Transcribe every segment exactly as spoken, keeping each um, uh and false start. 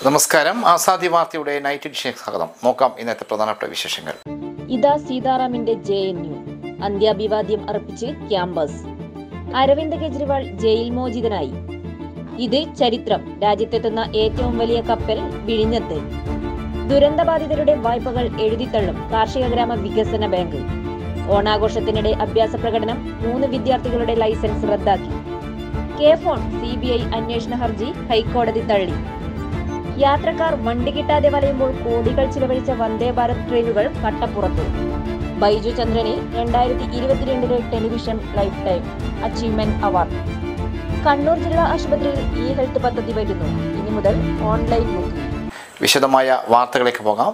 നമസ്കാരം. ആസാദി വാർത്തയുടെ നൈറ്റ് എഡിഷനിലേക്ക് സ്വാഗതം. നോക്കാം ഇന്നത്തെ പ്രധാനപ്പെട്ട വിശേഷങ്ങൾ. ഇതാ സീതാറാമിന്റെ ജെ എൻ യു അന്ത്യാഭിവാദ്യം അർപ്പിച്ച് ക്യാമ്പസ്. അരവിന്ദ് കെജ്രിവാൾ ജയിൽ മോചിതനായി. ഇത് ചരിത്രം. രാജ്യത്തെത്തുന്ന ഏറ്റവും വലിയ കപ്പൽ വിഴിഞ്ഞത്ത്. ദുരന്തബാധിതരുടെ വായ്പകൾ എഴുതിത്തള്ളും കാർഷിക ഗ്രാമ വികസന ബാങ്ക്. ഓണാഘോഷത്തിനിടെ അഭ്യാസ പ്രകടനം. മൂന്ന് വിദ്യാർത്ഥികളുടെ ലൈസൻസ് റദ്ദാക്കി. K FON C B I അന്വേഷണ ഹർജി ഹൈക്കോടതി തള്ളി. യാത്രക്കാർ വണ്ടി കിട്ടാതെ വലയുമ്പോൾ കോടികൾ ചിലവഴിച്ച വന്ദേ ഭാരത് ട്രെയിനുകൾ കട്ടപ്പുറത്ത്. ബൈജു ചന്ദ്രന് രണ്ടായിരത്തി ഇരുപത്തിരണ്ടിലെ television life time achievement award. Kannur ജില്ലാ ആശുപത്രിയിൽ ഇ ഹെൽത്ത് പദ്ധതി വരുന്നു. ഇനി മുതൽ ഓൺലൈൻ ബുക്കിംഗ്. വിശദമായ വാർത്തകളിലേക്ക് പോകാം.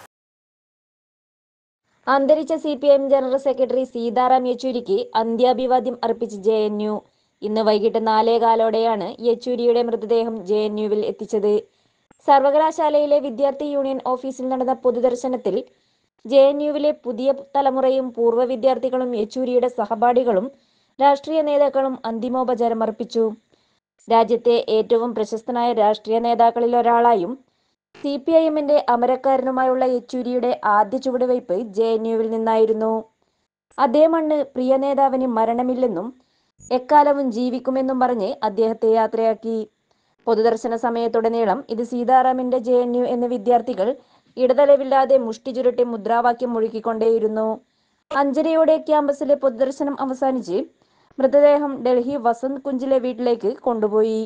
അന്തരിച്ച C P M general secretary Sitaram യെച്ചൂരിക്ക് അന്ത്യാഭിവാദ്യം അർപ്പിച്ച് ജെ എൻ യു. ഇന്ന് വൈകിട്ട് നാലേകാലോടെയാണ് യെച്ചൂരിയുടെ മൃതദേഹം ജെ എൻ യുവിൽ എത്തിച്ചത്. സർവകലാശാലയിലെ വിദ്യാർത്ഥി യൂണിയൻ ഓഫീസിൽ നടന്ന പൊതുദർശനത്തിൽ ജെ എൻ യുവിലെ പുതിയ തലമുറയും പൂർവ്വ വിദ്യാർത്ഥികളും യെച്ചൂരിയുടെ സഹപാഠികളും രാഷ്ട്രീയ നേതാക്കളും അന്തിമോപചാരം അർപ്പിച്ചു. രാജ്യത്തെ ഏറ്റവും പ്രശസ്തനായ രാഷ്ട്രീയ നേതാക്കളിൽ ഒരാളായും സി പി ഐ എമ്മിന്റെ അമരക്കാരനുമായുള്ള യെച്ചൂരിയുടെ ആദ്യ ചുവടുവയ്പ് ജെ എൻ യുവിൽ നിന്നായിരുന്നു. അതേ മണ്ണ് പ്രിയ നേതാവിന് മരണമില്ലെന്നും എക്കാലവും ജീവിക്കുമെന്നും പറഞ്ഞ് അദ്ദേഹത്തെ യാത്രയാക്കി. പൊതുദർശന സമയത്തുടനീളം ഇത് സീതാറാമിന്റെ ജെ എൻ യു എന്ന വിദ്യാർത്ഥികൾ ഇടതലവില്ലാതെ മുഷ്ടി ചുരുട്ടി മുദ്രാവാക്യം മുഴക്കിക്കൊണ്ടേയിരുന്നു. അഞ്ചരയോടെ ക്യാമ്പസിലെ പൊതുദർശനം അവസാനിച്ച് മൃതദേഹം ഡൽഹി വസന്ത് കുഞ്ചിലെ വീട്ടിലേക്ക് കൊണ്ടുപോയി.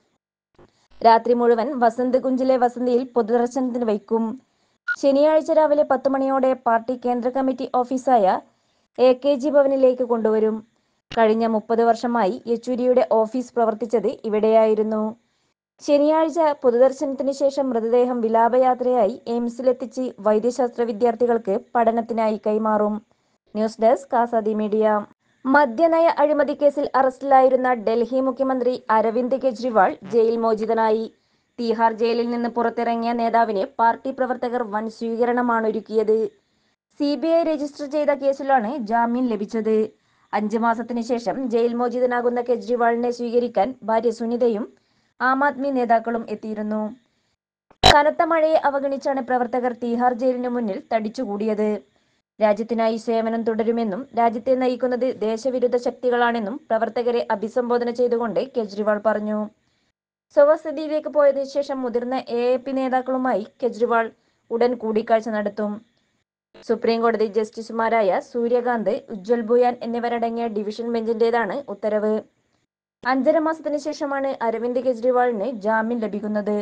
രാത്രി മുഴുവൻ വസന്ത് കുഞ്ചിലെ വസതിയിൽ പൊതുദർശനത്തിന് വയ്ക്കും. ശനിയാഴ്ച രാവിലെ പത്ത് മണിയോടെ പാർട്ടി കേന്ദ്ര കമ്മിറ്റി ഓഫീസായ എ കെ ജി ഭവനിലേക്ക് കൊണ്ടുവരും. കഴിഞ്ഞ മുപ്പത് വർഷമായി യെച്ചൂരിയുടെ ഓഫീസ് പ്രവർത്തിച്ചത് ഇവിടെയായിരുന്നു. ശനിയാഴ്ച പൊതുദർശനത്തിന് ശേഷം മൃതദേഹം വിലാപയാത്രയായി എയിംസിലെത്തിച്ച് വൈദ്യശാസ്ത്ര വിദ്യാർത്ഥികൾക്ക് പഠനത്തിനായി കൈമാറും. News desk Azadi media. മദ്യനയ അഴിമതി കേസിൽ അറസ്റ്റിലായിരുന്ന ഡൽഹി മുഖ്യമന്ത്രി അരവിന്ദ് കെജ്രിവാൾ ജയിൽ മോചിതനായി. തീഹാർ ജയിലിൽ നിന്ന് പുറത്തിറങ്ങിയ നേതാവിന് പാർട്ടി പ്രവർത്തകർ വൻ സ്വീകരണമാണൊരുക്കിയത്. സി ബി ഐ രജിസ്റ്റർ ചെയ്ത കേസിലാണ് ജാമ്യം ലഭിച്ചത്. അഞ്ചു മാസത്തിനു ശേഷം ജയിൽ മോചിതനാകുന്ന കെജ്രിവാളിനെ സ്വീകരിക്കാൻ ഭാര്യ സുനിതയും ആം ആദ്മി നേതാക്കളും എത്തിയിരുന്നു. കനത്ത മഴയെ അവഗണിച്ചാണ് പ്രവർത്തകർ തീഹാർ ജയിലിനു മുന്നിൽ തടിച്ചുകൂടിയത്. രാജ്യത്തിനായി സേവനം തുടരുമെന്നും രാജ്യത്തെ നയിക്കുന്നത് ദേശവിരുദ്ധ ശക്തികളാണെന്നും പ്രവർത്തകരെ അഭിസംബോധന ചെയ്തുകൊണ്ട് കെജ്രിവാൾ പറഞ്ഞു. സ്വവസതിയിലേക്ക് പോയതിനു ശേഷം മുതിർന്ന എ എ പി നേതാക്കളുമായി കെജ്രിവാൾ ഉടൻ കൂടിക്കാഴ്ച നടത്തും. സുപ്രീം കോടതി ജസ്റ്റിസുമാരായ സൂര്യകാന്ത്, ഉജ്വൽ ഭുയാൻ എന്നിവരടങ്ങിയ ഡിവിഷൻ ബെഞ്ചിന്റേതാണ് ഉത്തരവ്. അഞ്ചര മാസത്തിന് ശേഷമാണ് അരവിന്ദ് കെജ്രിവാളിന് ജാമ്യം ലഭിക്കുന്നത്.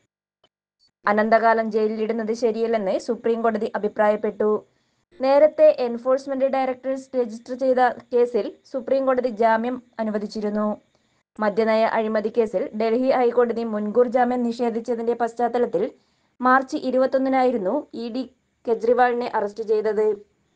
അനന്തകാലം ജയിലിലിടുന്നത് ശരിയല്ലെന്ന് സുപ്രീം കോടതി അഭിപ്രായപ്പെട്ടു. നേരത്തെ എൻഫോഴ്സ്മെന്റ് ഡയറക്ടറേറ്റ് രജിസ്റ്റർ ചെയ്ത കേസിൽ സുപ്രീം കോടതി ജാമ്യം അനുവദിച്ചിരുന്നു. മദ്യനയ അഴിമതി കേസിൽ ഡൽഹി ഹൈക്കോടതി മുൻകൂർ ജാമ്യം നിഷേധിച്ചതിന്റെ പശ്ചാത്തലത്തിൽ മാർച്ച് ഇരുപത്തൊന്നിനായിരുന്നു ഇ ഡി കെജ്രിവാളിനെ അറസ്റ്റ് ചെയ്തത്.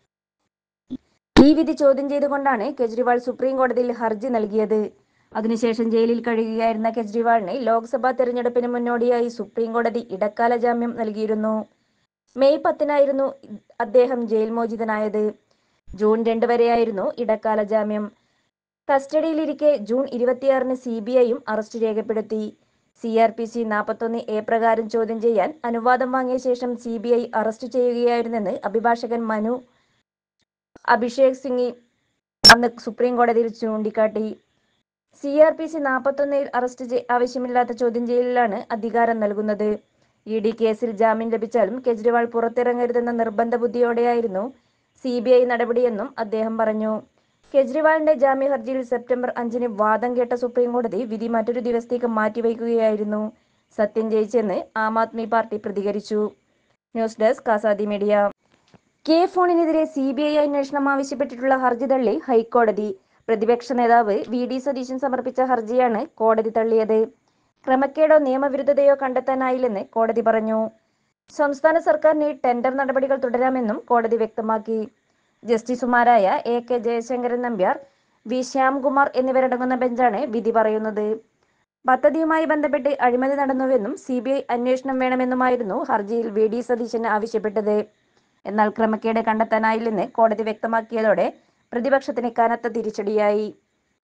ഈ വിധി ചോദ്യം ചെയ്തുകൊണ്ടാണ് കെജ്രിവാൾ സുപ്രീം കോടതിയിൽ ഹർജി നൽകിയത്. അതിനുശേഷം ജയിലിൽ കഴിയുകയായിരുന്ന കെജ്രിവാളിന് ലോക്സഭാ തെരഞ്ഞെടുപ്പിന് മുന്നോടിയായി സുപ്രീം കോടതി ഇടക്കാല ജാമ്യം നൽകിയിരുന്നു. മെയ് പത്തിനായിരുന്നു അദ്ദേഹം ജയിൽ മോചിതനായത്. ജൂൺ രണ്ട് വരെയായിരുന്നു ഇടക്കാല ജാമ്യം. കസ്റ്റഡിയിലിരിക്കെ ജൂൺ ഇരുപത്തിയാറിന് സി ബി ഐയും അറസ്റ്റ് രേഖപ്പെടുത്തി. സി ആർ പി സി നാൽപ്പത്തൊന്ന് എ പ്രകാരം ചോദ്യം ചെയ്യാൻ അനുവാദം വാങ്ങിയ ശേഷം സി ബി ഐ അറസ്റ്റ് ചെയ്യുകയായിരുന്നെന്ന് അഭിഭാഷകൻ മനു അഭിഷേക് സിംഗ് അന്ന് സുപ്രീം കോടതിയിൽ ചൂണ്ടിക്കാട്ടി. സി ആർ പി സി നാൽപ്പത്തൊന്നിൽ അറസ്റ്റ് ആവശ്യമില്ലാത്ത ചോദ്യം ചെയ്യലിലാണ് അധികാരം നൽകുന്നത്. ഇ ഡി കേസിൽ ജാമ്യം ലഭിച്ചാലും കെജ്രിവാൾ പുറത്തിറങ്ങരുതെന്ന നിർബന്ധ ബുദ്ധിയോടെയായിരുന്നു സി ബി ഐ നടപടിയെന്നും അദ്ദേഹം പറഞ്ഞു. കെജ്രിവാളിന്റെ ജാമ്യ ഹർജിയിൽ സെപ്റ്റംബർ അഞ്ചിന് വാദം കേട്ട സുപ്രീം കോടതി വിധി മറ്റൊരു ദിവസത്തേക്ക് മാറ്റിവയ്ക്കുകയായിരുന്നു. സത്യം ജയിച്ചെന്ന് ആം ആദ്മി പാർട്ടി പ്രതികരിച്ചു. News desk Azadi media. K ഫോണിനെതിരെ സി ബി ഐ അന്വേഷണം ആവശ്യപ്പെട്ടിട്ടുള്ള ഹർജി തള്ളി ഹൈക്കോടതി. പ്രതിപക്ഷ നേതാവ് വി ഡി സതീശൻ സമർപ്പിച്ച ഹർജിയാണ് കോടതി തള്ളിയത്. ക്രമക്കേടോ നിയമവിരുദ്ധതയോ കണ്ടെത്താനായില്ലെന്ന് കോടതി പറഞ്ഞു. സംസ്ഥാന സർക്കാരിന് ടെൻഡർ നടപടികൾ തുടരാമെന്നും കോടതി വ്യക്തമാക്കി. ജസ്റ്റിസുമാരായ A K Jayasankaran Nambiar, V Shyamkumar എന്നിവരടങ്ങുന്ന ബെഞ്ചാണ് വിധി പറയുന്നത്. പദ്ധതിയുമായി ബന്ധപ്പെട്ട് അഴിമതി നടന്നുവെന്നും സി ബി ഐ അന്വേഷണം വേണമെന്നുമായിരുന്നു ഹർജിയിൽ വി ഡി സതീശൻ ആവശ്യപ്പെട്ടത്. എന്നാൽ ക്രമക്കേട് കണ്ടെത്താനായില്ലെന്ന് കോടതി വ്യക്തമാക്കിയതോടെ പ്രതിപക്ഷത്തിന് കനത്ത തിരിച്ചടിയായി.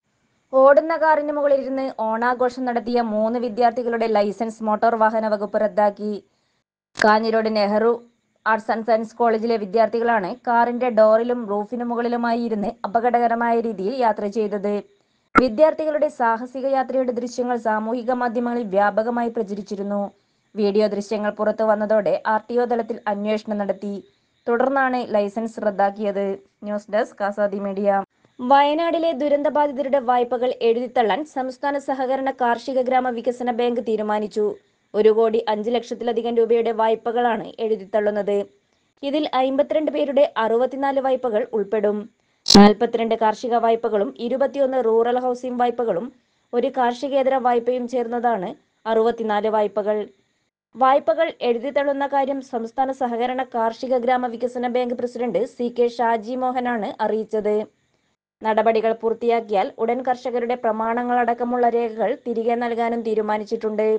ഓടുന്ന കാറിന് മുകളിലിരുന്ന് ഓണാഘോഷം നടത്തിയ മൂന്ന് വിദ്യാർത്ഥികളുടെ ലൈസൻസ് മോട്ടോർ വാഹന വകുപ്പ് റദ്ദാക്കി. Kanhirode Nehru arts and science കോളേജിലെ വിദ്യാർത്ഥികളാണ് കാറിന്റെ ഡോറിലും റൂഫിനു മുകളിലുമായി ഇരുന്ന് അപകടകരമായ രീതിയിൽ യാത്ര ചെയ്തത്. വിദ്യാർത്ഥികളുടെ സാഹസിക യാത്രയുടെ ദൃശ്യങ്ങൾ സാമൂഹിക മാധ്യമങ്ങളിൽ വ്യാപകമായി പ്രചരിച്ചിരുന്നു. വീഡിയോ ദൃശ്യങ്ങൾ പുറത്തു വന്നതോടെ ആർ ടി ഒ തലത്തിൽ അന്വേഷണം നടത്തി. തുടർന്നാണ് ലൈസൻസ് റദ്ദാക്കിയത്. News desk Azadi media. വയനാടിലെ ദുരന്തബാധിതരുടെ വായ്പകൾ എഴുതിത്തള്ളാൻ സംസ്ഥാന സഹകരണ കാർഷിക ഗ്രാമ വികസന ബാങ്ക് തീരുമാനിച്ചു. ഒരു കോടി അഞ്ച് ലക്ഷത്തിലധികം രൂപയുടെ വായ്പകളാണ് എഴുതിത്തള്ളുന്നത്. ഇതിൽ അമ്പത്തിരണ്ട് പേരുടെ അറുപത്തിനാല് വായ്പകൾ ഉൾപ്പെടും. നാൽപ്പത്തിരണ്ട് കാർഷിക വായ്പകളും ഇരുപത്തിയൊന്ന് റൂറൽ ഹൗസിംഗ് വായ്പകളും ഒരു കാർഷികേതര വായ്പയും ചേർന്നതാണ് അറുപത്തിനാല് വായ്പകൾ. വായ്പകൾ എഴുതിത്തള്ളുന്ന കാര്യം സംസ്ഥാന സഹകരണ കാർഷിക ഗ്രാമ വികസന bank president C K Shaji മോഹനാണ് അറിയിച്ചത്. നടപടികൾ പൂർത്തിയാക്കിയാൽ ഉടൻ കർഷകരുടെ പ്രമാണങ്ങളടക്കമുള്ള രേഖകൾ തിരികെ നൽകാനും തീരുമാനിച്ചിട്ടുണ്ട്.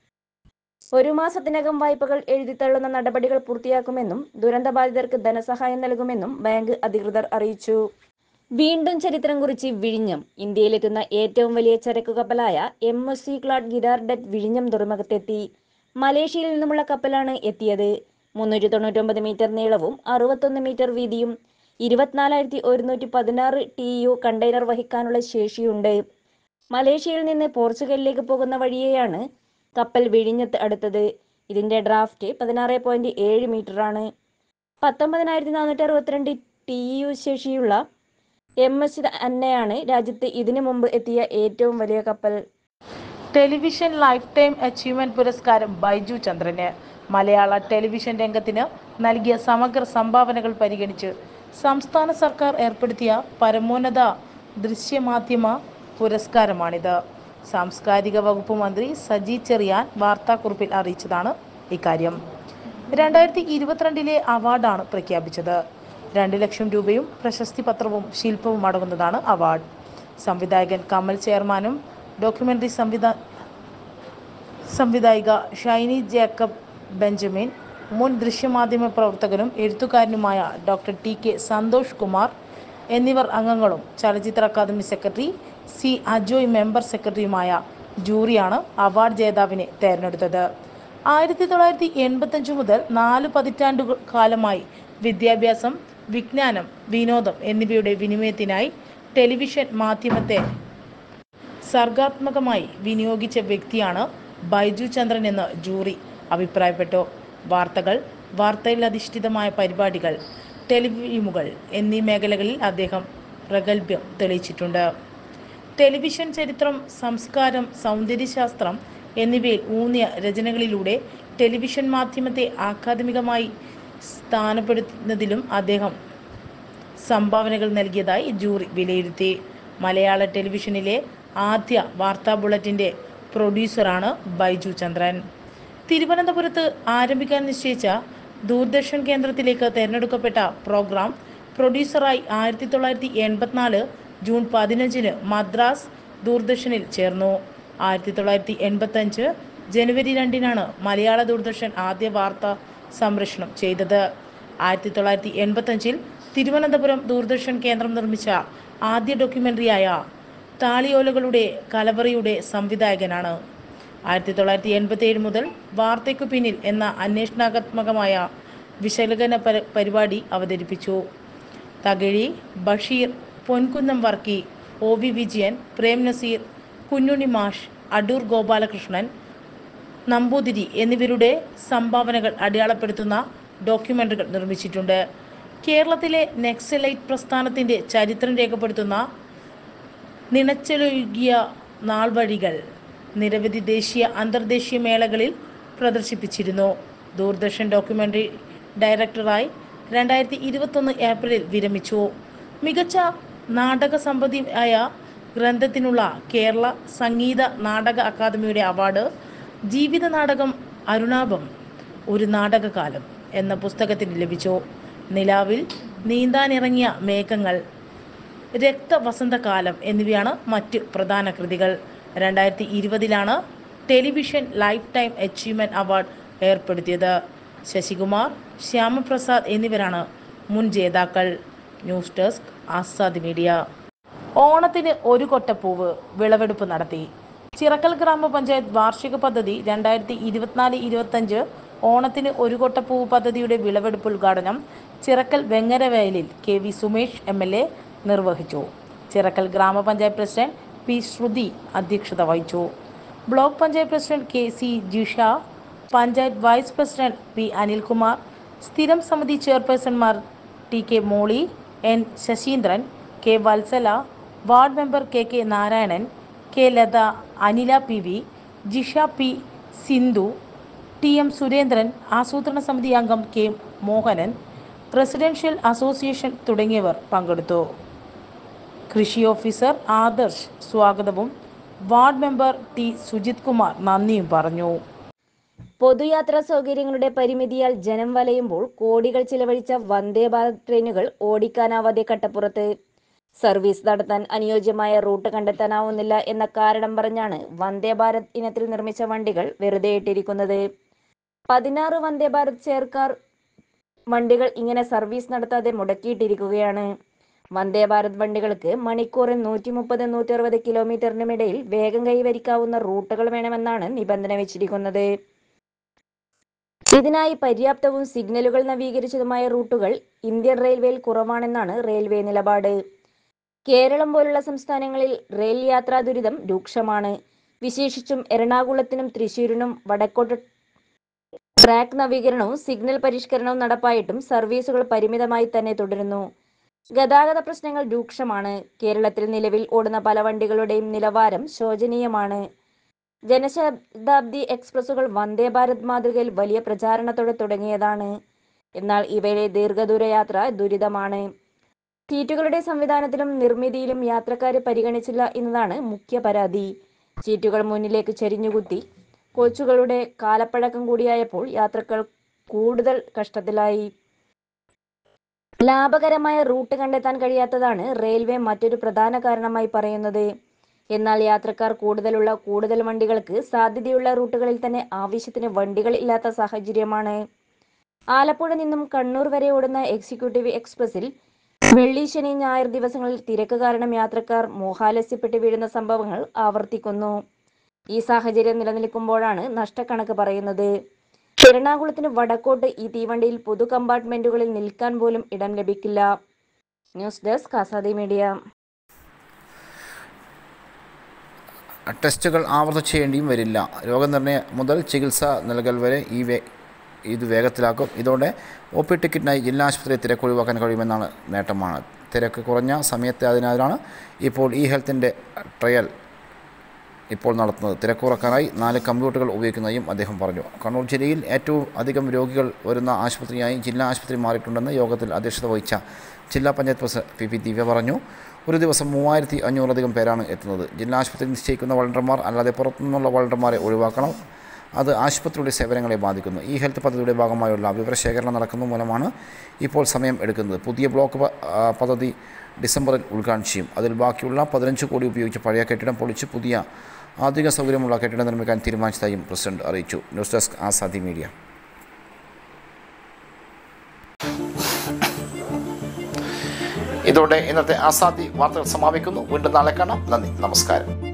ഒരു മാസത്തിനകം വായ്പകൾ എഴുതിത്തള്ളുന്ന നടപടികൾ പൂർത്തിയാക്കുമെന്നും ദുരന്തബാധിതർക്ക് ധനസഹായം നൽകുമെന്നും ബാങ്ക് അധികൃതർ അറിയിച്ചു. വീണ്ടും ചരിത്രം കുറിച്ച് വിഴിഞ്ഞം. ഇന്ത്യയിലെത്തുന്ന ഏറ്റവും വലിയ ചരക്കു കപ്പലായ M S C Claude Girardet വിഴിഞ്ഞം തുറമുഖത്തെത്തി. മലേഷ്യയിൽ നിന്നുമുള്ള കപ്പലാണ് എത്തിയത്. മുന്നൂറ്റി തൊണ്ണൂറ്റൊമ്പത് മീറ്റർ നീളവും അറുപത്തൊന്ന് മീറ്റർ വീതിയും ഇരുപത്തിനാലായിരത്തി ഒരുന്നൂറ്റി പതിനാറ് ടി യു കണ്ടെയ്നർ വഹിക്കാനുള്ള ശേഷിയുണ്ട്. മലേഷ്യയിൽ നിന്ന് പോർച്ചുഗലിലേക്ക് പോകുന്ന വഴിയെയാണ് കപ്പൽ വിഴിഞ്ഞത്ത് അടുത്തത്. ഇതിന്റെ ഡ്രാഫ്റ്റ് പതിനാറ് പോയിന്റ് ഏഴ് മീറ്ററാണ്. പത്തൊമ്പതിനായിരത്തി നാനൂറ്റി അറുപത്തിരണ്ട് ടി യു ശേഷിയുള്ള എം എസ് അന്നയാണ് രാജ്യത്ത് ഇതിനു മുമ്പ് എത്തിയ ഏറ്റവും വലിയ കപ്പൽ. ടെലിവിഷൻ ലൈഫ് ടൈം അച്ചീവ്മെന്റ് പുരസ്കാരം ബൈജു ചന്ദ്രന്. മലയാള ടെലിവിഷൻ രംഗത്തിന് നൽകിയ സമഗ്ര സംഭാവനകൾ പരിഗണിച്ച് സംസ്ഥാന സർക്കാർ ഏർപ്പെടുത്തിയ പരമോന്നത ദൃശ്യമാധ്യമ പുരസ്കാരമാണിത്. സാംസ്കാരിക വകുപ്പ് മന്ത്രി സജി ചെറിയാൻ വാർത്താക്കുറിപ്പിൽ അറിയിച്ചതാണ് ഇക്കാര്യം. രണ്ടായിരത്തി ഇരുപത്തിരണ്ടിലെ അവാർഡാണ് പ്രഖ്യാപിച്ചത്. രണ്ട് ലക്ഷം രൂപയും പ്രശസ്തി പത്രവും ശില്പവും അടങ്ങുന്നതാണ് അവാർഡ്. സംവിധായകൻ കമൽ ചെയർമാനും ഡോക്യുമെന്ററി സംവിധാ സംവിധായിക ഷൈനി ജേക്കബ് ബെഞ്ചമിൻ, മുൻ ദൃശ്യമാധ്യമ പ്രവർത്തകനും എഴുത്തുകാരനുമായ doctor T K Santhosh Kumar എന്നിവർ അംഗങ്ങളും ചലച്ചിത്ര academy secretary C Ajoy member സെക്രട്ടറിയുമായ ജൂറിയാണ് അവാർഡ് ജേതാവിനെ തെരഞ്ഞെടുത്തത്. ആയിരത്തി തൊള്ളായിരത്തി എൺപത്തഞ്ച് മുതൽ നാല് പതിറ്റാണ്ടു കാലമായി വിദ്യാഭ്യാസം, വിജ്ഞാനം, വിനോദം എന്നിവയുടെ വിനിമയത്തിനായി ടെലിവിഷൻ മാധ്യമത്തെ സർഗാത്മകമായി വിനിയോഗിച്ച വ്യക്തിയാണ് ബൈജു ചന്ദ്രൻ എന്ന് ജൂറി അഭിപ്രായപ്പെട്ടു. വാർത്തകൾ, വാർത്തയിലധിഷ്ഠിതമായ പരിപാടികൾ, ടെലിഫിലിമുകൾ എന്നീ മേഖലകളിൽ അദ്ദേഹം പ്രഗത്ഭ്യം തെളിയിച്ചിട്ടുണ്ട്. ടെലിവിഷൻ ചരിത്രം, സംസ്കാരം, സൗന്ദര്യശാസ്ത്രം എന്നിവയിൽ ഊന്നിയ രചനകളിലൂടെ ടെലിവിഷൻ മാധ്യമത്തെ ആക്കാദമികമായി സ്ഥാനപ്പെടുത്തുന്നതിലും അദ്ദേഹം സംഭാവനകൾ നൽകിയതായി ജൂറി വിലയിരുത്തി. മലയാള ടെലിവിഷനിലെ ആദ്യ വാർത്താ ബുള്ളറ്റിൻ്റെ പ്രൊഡ്യൂസറാണ് ബൈജു ചന്ദ്രൻ. തിരുവനന്തപുരത്ത് ആരംഭിക്കാൻ നിശ്ചയിച്ച ദൂരദർശൻ കേന്ദ്രത്തിലേക്ക് തിരഞ്ഞെടുക്കപ്പെട്ട പ്രോഗ്രാം പ്രൊഡ്യൂസറായി ആയിരത്തി തൊള്ളായിരത്തി എൺപത്തിനാല് ജൂൺ പതിനഞ്ചിന് മദ്രാസ് ദൂരദർശനിൽ ചേർന്നു. ആയിരത്തി തൊള്ളായിരത്തി എൺപത്തഞ്ച് ജനുവരി രണ്ടിനാണ് മലയാള ദൂരദർശൻ ആദ്യ വാർത്താ സംപ്രേഷണം ചെയ്തത്. ആയിരത്തി തൊള്ളായിരത്തി എൺപത്തഞ്ചിൽ തിരുവനന്തപുരം ദൂരദർശൻ കേന്ദ്രം നിർമ്മിച്ച ആദ്യ ഡോക്യുമെൻ്ററിയായ താളിയോലകളുടെ കലവറയുടെ സംവിധായകനാണ്. ആയിരത്തി തൊള്ളായിരത്തി എൺപത്തി ഏഴ് മുതൽ വാർത്തയ്ക്കു പിന്നിൽ എന്ന അന്വേഷണാത്മകമായ വിശകലന പരിപാടി അവതരിപ്പിച്ചു. തകഴി, ബഷീർ, പൊൻകുന്നം വർക്കി, ഒ വി വിജയൻ, പ്രേം നസീർ, കുഞ്ഞുണ്ണി മാഷ്, അടൂർ ഗോപാലകൃഷ്ണൻ നമ്പൂതിരി എന്നിവരുടെ സംഭാവനകൾ അടയാളപ്പെടുത്തുന്ന ഡോക്യുമെൻ്ററികൾ നിർമ്മിച്ചിട്ടുണ്ട്. കേരളത്തിലെ നക്സലൈറ്റ് പ്രസ്ഥാനത്തിൻ്റെ ചരിത്രം രേഖപ്പെടുത്തുന്ന നിണച്ചൊഴുകിയ നാൾവഴികൾ നിരവധി ദേശീയ അന്തർദേശീയ മേളകളിൽ പ്രദർശിപ്പിച്ചിരുന്നു. ദൂരദർശൻ ഡോക്യുമെൻ്ററി ഡയറക്ടറായി രണ്ടായിരത്തി ഇരുപത്തൊന്ന് ഏപ്രിലിൽ വിരമിച്ചു. മികച്ച നാടക സമ്പത്തിയായ ഗ്രന്ഥത്തിനുള്ള കേരള സംഗീത നാടക അക്കാദമിയുടെ അവാർഡ് ജീവിത നാടകം അരുണാഭം ഒരു നാടകകാലം എന്ന പുസ്തകത്തിന് ലഭിച്ചു. നിലാവിൽ നീന്താനിറങ്ങിയ മേഘങ്ങൾ, രക്തവസന്തകാലം എന്നിവയാണ് മറ്റ് പ്രധാന കൃതികൾ. രണ്ടായിരത്തി ഇരുപതിലാണ് television life time achievement award ഏർപ്പെടുത്തിയത്. ശശികുമാർ, ശ്യാമപ്രസാദ് എന്നിവരാണ് മുൻ ജേതാക്കൾ. News desk Azadi media. ഓണത്തിന് ഒരു കൊട്ടപ്പൂവ് വിളവെടുപ്പ് നടത്തി. ചിറക്കൽ ഗ്രാമപഞ്ചായത്ത് വാർഷിക പദ്ധതി രണ്ടായിരത്തി ഇരുപത്തിനാല് ഇരുപത്തഞ്ച് ഓണത്തിന് ഒരു കൊട്ടപ്പൂവ് പദ്ധതിയുടെ വിളവെടുപ്പ് ഉദ്ഘാടനം ചിറക്കൽ വെങ്ങരവയലിൽ K V Sumesh M L A നിർവഹിച്ചു. ചിറക്കൽ ഗ്രാമപഞ്ചായത്ത് പ്രസിഡന്റ് പി ശ്രുതി അധ്യക്ഷത വഹിച്ചു. Block panchayat president K C Jisha, panchayat vice president P Anilkumar, സ്ഥിരം സമിതി ചെയർപേഴ്സൺമാർ T K Molly, N Sasindran, K Vatsala, ward member K K Narayanan, K Latha, Anila P V, Jisha P, Sindhu, T M Surendran, ആസൂത്രണ സമിതി അംഗം കെ മോഹനൻ, റെസിഡൻഷ്യൽ അസോസിയേഷൻ തുടങ്ങിയവർ പങ്കെടുത്തു. കൃഷി ഓഫീസർ ആദർശ് സ്വാഗതവും ward member T Sujith Kumar നന്ദിയും പറഞ്ഞു. പൊതുയാത്രാ സൗകര്യങ്ങളുടെ പരിമിതിയാൽ ജനം വലയുമ്പോൾ കോടികൾ ചിലവഴിച്ച വന്ദേ ഭാരത് ട്രെയിനുകൾ ഓടിക്കാനാവാതെ കട്ടപ്പുറത്ത്. സർവീസ് നടത്താൻ അനുയോജ്യമായ റൂട്ട് കണ്ടെത്താനാവുന്നില്ല എന്ന കാരണം പറഞ്ഞാണ് വന്ദേ ഭാരത് ഇനത്തിൽ നിർമ്മിച്ച വണ്ടികൾ വെറുതെ ഇട്ടിരിക്കുന്നത്. പതിനാറ് വന്ദേ ഭാരത് ചെയർകാർ വണ്ടികൾ ഇങ്ങനെ സർവീസ് നടത്താതെ മുടക്കിയിട്ടിരിക്കുകയാണ്. വന്ദേ ഭാരത് വണ്ടികൾക്ക് മണിക്കൂറിൽ നൂറ്റി മുപ്പത് നൂറ്റി അറുപത് കിലോമീറ്ററിനുമിടയിൽ വേഗം കൈവരിക്കാവുന്ന റൂട്ടുകൾ വേണമെന്നാണ് നിബന്ധന വെച്ചിരിക്കുന്നത്. ഇതിനായി പര്യാപ്തവും സിഗ്നലുകൾ നവീകരിച്ചതുമായ റൂട്ടുകൾ ഇന്ത്യൻ റെയിൽവേയിൽ കുറവാണെന്നാണ് റെയിൽവേ നിലപാട്. കേരളം പോലുള്ള സംസ്ഥാനങ്ങളിൽ റെയിൽ യാത്രാ ദുരിതം രൂക്ഷമാണ്. വിശേഷിച്ചും എറണാകുളത്തിനും തൃശ്ശൂരിനും വടക്കോട്ട് ട്രാക്ക് നവീകരണവും സിഗ്നൽ പരിഷ്കരണവും നടപ്പായിട്ടും സർവീസുകൾ പരിമിതമായി തന്നെ തുടരുന്നു. ഗതാഗത പ്രശ്നങ്ങൾ രൂക്ഷമാണ്. കേരളത്തിൽ നിലവിൽ ഓടുന്ന പല വണ്ടികളുടെയും നിലവാരം ശോചനീയമാണ്. ജനശതാബ്ദി എക്സ്പ്രസുകൾ വന്ദേ ഭാരത് മാതൃകയിൽ വലിയ പ്രചാരണത്തോടെ തുടങ്ങിയതാണ്. എന്നാൽ ഇവയുടെ ദീർഘദൂര യാത്ര ദുരിതമാണ്. സീറ്റുകളുടെ സംവിധാനത്തിലും നിർമ്മിതിയിലും യാത്രക്കാരെ പരിഗണിച്ചില്ല എന്നതാണ് മുഖ്യ പരാതി. സീറ്റുകൾ മുന്നിലേക്ക് ചരിഞ്ഞുകുത്തി കോച്ചുകളുടെ കാലപ്പഴക്കം കൂടിയായപ്പോൾ യാത്രക്കാർ കൂടുതൽ കഷ്ടത്തിലായി. ലാഭകരമായ റൂട്ട് കണ്ടെത്താൻ കഴിയാത്തതാണ് റെയിൽവേ മറ്റൊരു പ്രധാന കാരണമായി പറയുന്നത്. എന്നാൽ യാത്രക്കാർ കൂടുതലുള്ള കൂടുതൽ വണ്ടികൾക്ക് സാധ്യതയുള്ള റൂട്ടുകളിൽ തന്നെ ആവശ്യത്തിന് വണ്ടികൾ ഇല്ലാത്ത സാഹചര്യമാണ്. ആലപ്പുഴ നിന്നും കണ്ണൂർ വരെ ഓടുന്ന എക്സിക്യൂട്ടീവ് എക്സ്പ്രസിൽ വെള്ളി, ശനി, ഞായർ ദിവസങ്ങളിൽ തിരക്ക് കാരണം യാത്രക്കാർ മോഹാലസ്യപ്പെട്ട് വീഴുന്ന സംഭവങ്ങൾ ആവർത്തിക്കുന്നു. ഈ സാഹചര്യം നിലനിൽക്കുമ്പോഴാണ് നഷ്ടക്കണക്ക് പറയുന്നത്. എറണാകുളത്തിന് വടക്കോട്ട് ഈ തീവണ്ടിയിൽ പൊതു കമ്പാർട്ട്മെന്റുകളിൽ നിൽക്കാൻ പോലും ഇടം ലഭിക്കില്ല. News desk Azadi media. ടെസ്റ്റുകൾ ആവർത്തിച്ച് ചെയ്യേണ്ടിയും വരില്ല. രോഗനിർണയം മുതൽ ചികിത്സ നൽകൽ വരെ ഈ വേ ഇത് വേഗത്തിലാക്കും. ഇതോടെ ഒ പി ടിക്കറ്റിനായി ജില്ലാ ആശുപത്രി തിരക്ക് ഒഴിവാക്കാൻ കഴിയുമെന്നാണ് നേട്ടമാണ്. തിരക്ക് കുറഞ്ഞ സമയത്ത് അതിനാലാണ് ഇപ്പോൾ ഇ ഹെൽത്തിൻ്റെ ട്രയൽ ഇപ്പോൾ നടത്തുന്നത്. തിരക്ക് കുറക്കാനായി നാല് കമ്പ്യൂട്ടറുകൾ ഉപയോഗിക്കുന്നതായും അദ്ദേഹം പറഞ്ഞു. കണ്ണൂർ ജില്ലയിൽ ഏറ്റവും അധികം രോഗികൾ വരുന്ന ആശുപത്രിയായി ജില്ലാ ആശുപത്രി മാറിയിട്ടുണ്ടെന്ന് യോഗത്തിൽ അധ്യക്ഷത വഹിച്ച ജില്ലാ panchayat president P P Divya പറഞ്ഞു. ഒരു ദിവസം മൂവായിരത്തി അഞ്ഞൂറധികം പേരാണ് എത്തുന്നത്. ജില്ലാ ആശുപത്രി നിശ്ചയിക്കുന്ന വളണ്ടർമാർ അല്ലാതെ പുറത്തുനിന്നുള്ള വളണ്ടർമാരെ ഒഴിവാക്കണം. അത് ആശുപത്രിയുടെ സേവനങ്ങളെ ബാധിക്കുന്നു. ഈ ഹെൽത്ത് പദ്ധതിയുടെ ഭാഗമായുള്ള വിവരശേഖരണം നടക്കുന്ന മൂലമാണ് ഇപ്പോൾ സമയം എടുക്കുന്നത്. പുതിയ ബ്ലോക്ക് പദ്ധതി ഡിസംബറിൽ ഉദ്ഘാടനം ചെയ്യും. അതിൽ ബാക്കിയുള്ള പതിനഞ്ച് കോടി ഉപയോഗിച്ച് പഴയ കെട്ടിടം പൊളിച്ച് പുതിയ ആധുനിക സൗകര്യമുള്ള കെട്ടിടം നിർമ്മിക്കാൻ തീരുമാനിച്ചതായും പ്രസിഡന്റ് അറിയിച്ചു. News desk Azadi media. ഇതോടെ ഇന്നത്തെ ആസാദി വാർത്തകൾ സമാപിക്കുന്നു. വീണ്ടും നാളെ കാണാം. നന്ദി, നമസ്കാരം.